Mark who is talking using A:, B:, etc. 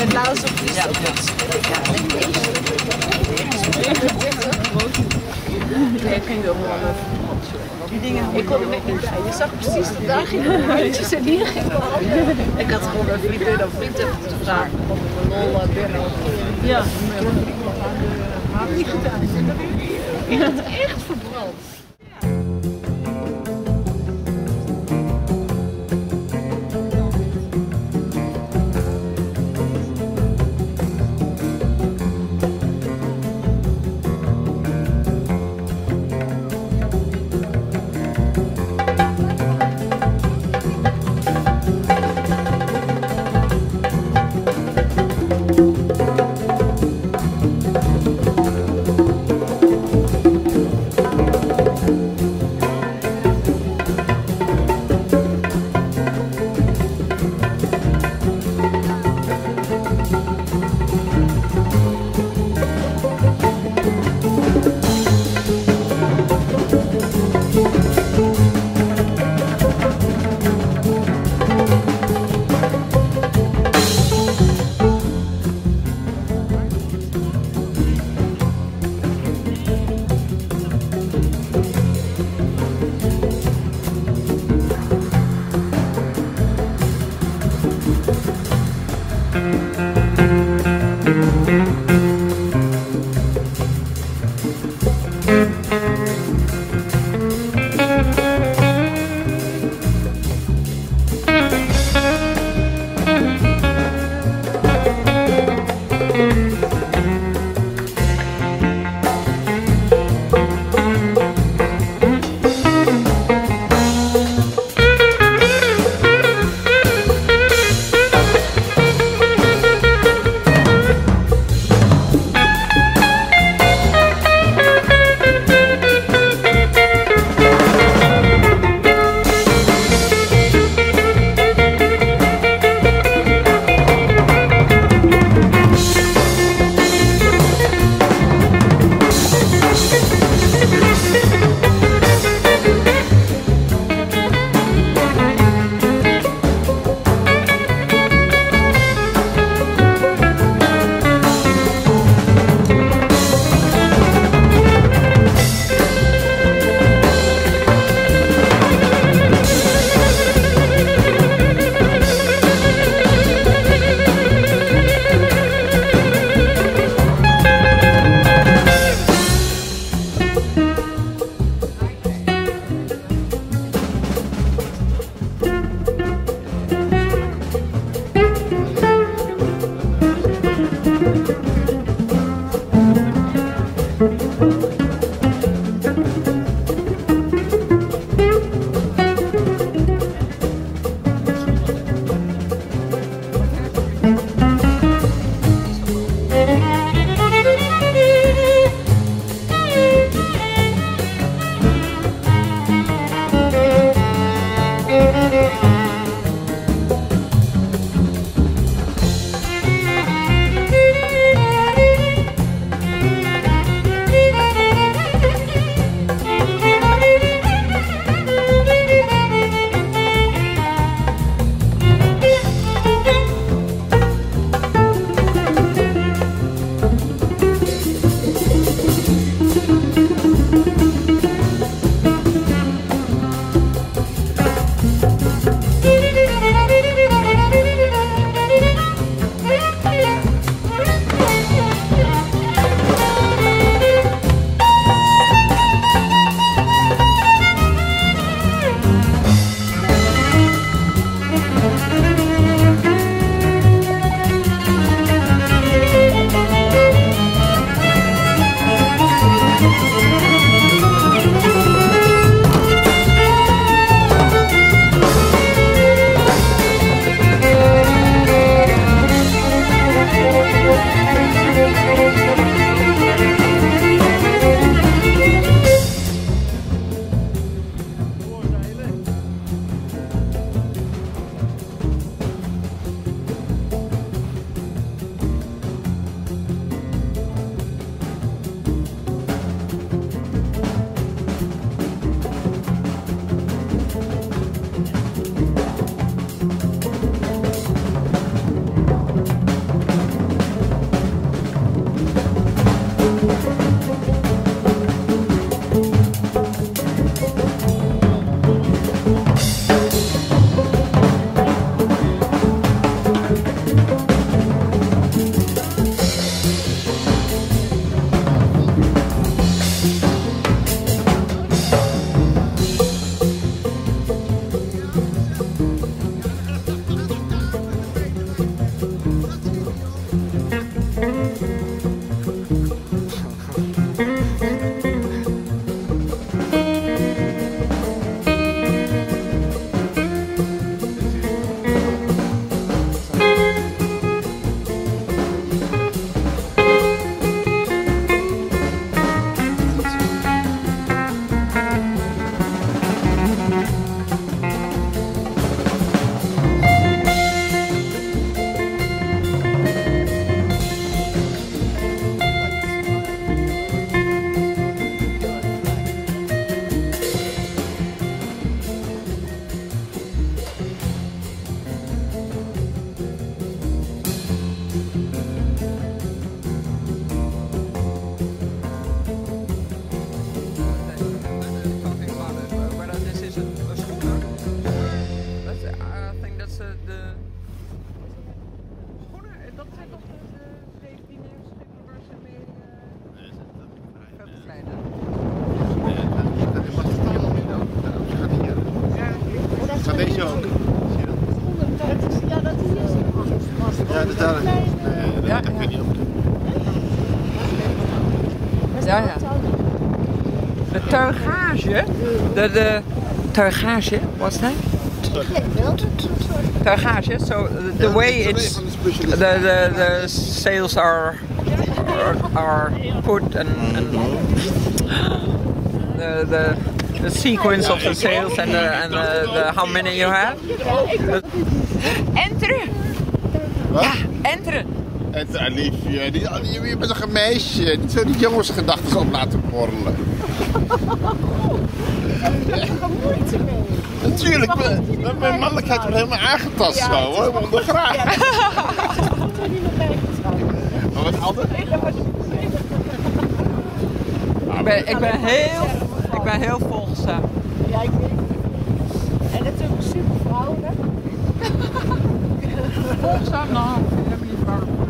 A: het laatste op die stad. Nee, geen domme. Die dingen, ik kon er net niet bij. Je zag precies dat daar ging de handjes en hier ging de handen. Ik had gewoon een vriendin of vriend hebben gevraagd om een lol binnen. Ja. Niet gedaan. Ik had echt verbrand. Ja, dat is
B: Ja, dat daar. Nee, dat kun je niet op.
C: Ja, ja. De tuigage, de tuigage, what's that? Tuigage, so the way it's, the sails are put and the sequence of the sails and the how many you have. Enteren! Ja, enteren!
B: En liefje, je bent toch een meisje, niet zo die jongens gedachten op laten borrelen.
A: moeite mee.
B: Natuurlijk, mijn mannelijkheid wordt helemaal aangetast zo hoor, maar ondergraag.
A: Ja, dat moet er niet nog bij getrouwd.
B: Maar wat anders?
C: Ik ben heel volgzaam.
A: Ja, ik weet het. En natuurlijk super vrouwelijk.
C: Volgzaam? Nou, ik heb niet waar.